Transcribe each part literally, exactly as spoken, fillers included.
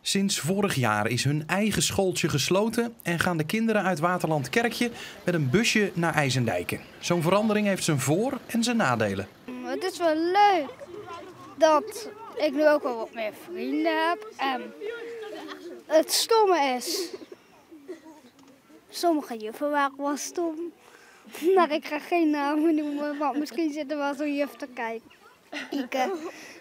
Sinds vorig jaar is hun eigen schooltje gesloten en gaan de kinderen uit Waterland Kerkje met een busje naar IJsendijke. Zo'n verandering heeft zijn voor- en zijn nadelen. Het is wel leuk dat ik nu ook wel wat meer vrienden heb. En het stomme is, sommige juffen waren wel stom. Maar ik ga geen namen noemen, want misschien zit er wel zo'n juf te kijken. Ike.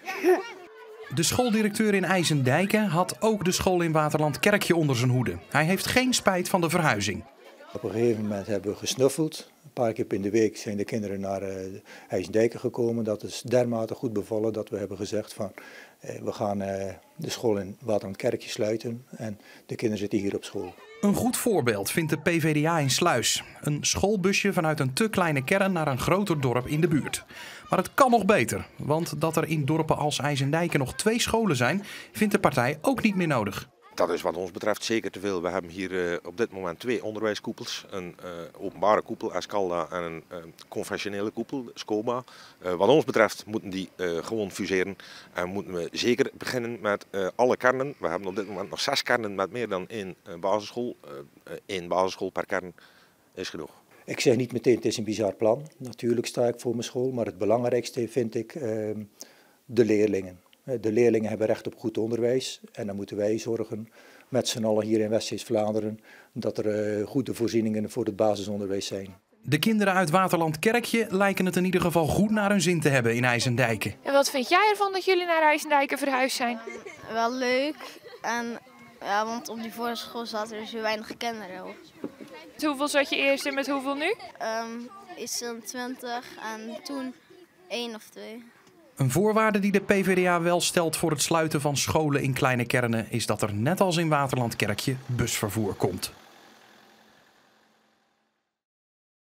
De schooldirecteur in IJsendijke had ook de school in Waterland Kerkje onder zijn hoede. Hij heeft geen spijt van de verhuizing. Op een gegeven moment hebben we gesnuffeld. Een paar keer in de week zijn de kinderen naar uh, IJsendijke gekomen. Dat is dermate goed bevallen dat we hebben gezegd van uh, we gaan uh, de school in Waterland Kerkje sluiten en de kinderen zitten hier op school. Een goed voorbeeld vindt de P V D A in Sluis. Een schoolbusje vanuit een te kleine kern naar een groter dorp in de buurt. Maar het kan nog beter, want dat er in dorpen als IJsendijke nog twee scholen zijn, vindt de partij ook niet meer nodig. Dat is wat ons betreft zeker te veel. We hebben hier uh, op dit moment twee onderwijskoepels. Een uh, openbare koepel, Escalda, en een uh, conventionele koepel, SCOBA. Uh, wat ons betreft moeten die uh, gewoon fuseren. En moeten we zeker beginnen met uh, alle kernen. We hebben op dit moment nog zes kernen met meer dan één uh, basisschool. Uh, één basisschool per kern is genoeg. Ik zeg niet meteen het is een bizar plan. Natuurlijk sta ik voor mijn school. Maar het belangrijkste vind ik uh, de leerlingen. De leerlingen hebben recht op goed onderwijs en dan moeten wij zorgen met z'n allen hier in West-Vlaanderen dat er uh, goede voorzieningen voor het basisonderwijs zijn. De kinderen uit Waterland Kerkje lijken het in ieder geval goed naar hun zin te hebben in IJsendijke. En wat vind jij ervan dat jullie naar IJsendijke verhuisd zijn? Wel leuk, en, ja, want op die vorige school zaten er zo weinig kinderen op. Met hoeveel zat je eerst en met hoeveel nu? Um, iets dan twintig en toen één of twee. Een voorwaarde die de P V D A wel stelt voor het sluiten van scholen in kleine kernen is dat er net als in Waterland Kerkje busvervoer komt.